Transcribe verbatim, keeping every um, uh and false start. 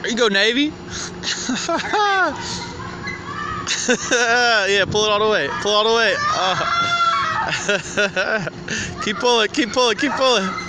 There you go, Navy. Yeah, pull it all the way. Pull all the way. Oh. Keep pulling, keep pulling, keep pulling.